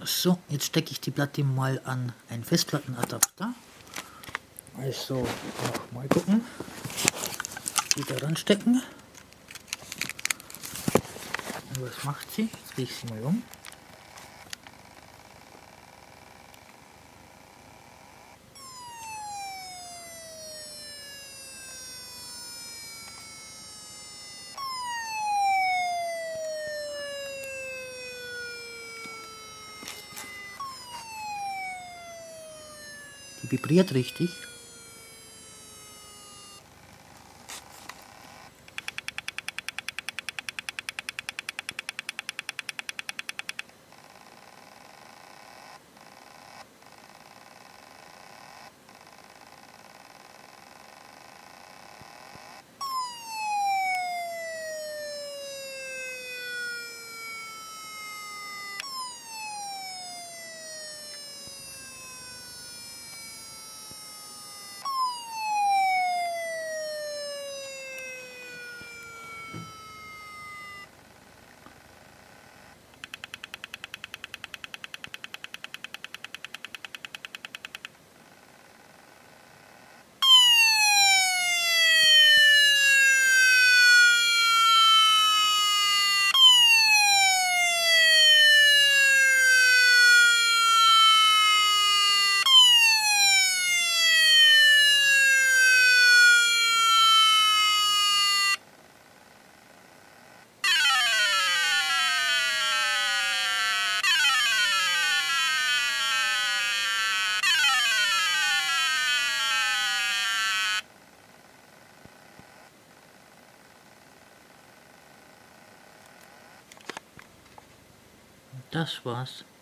So, jetzt stecke ich die Platte mal an einen Festplattenadapter. Also mal gucken, wieder ranstecken. Und was macht sie? Jetzt drehe ich sie mal um. Die vibriert richtig. Das war's.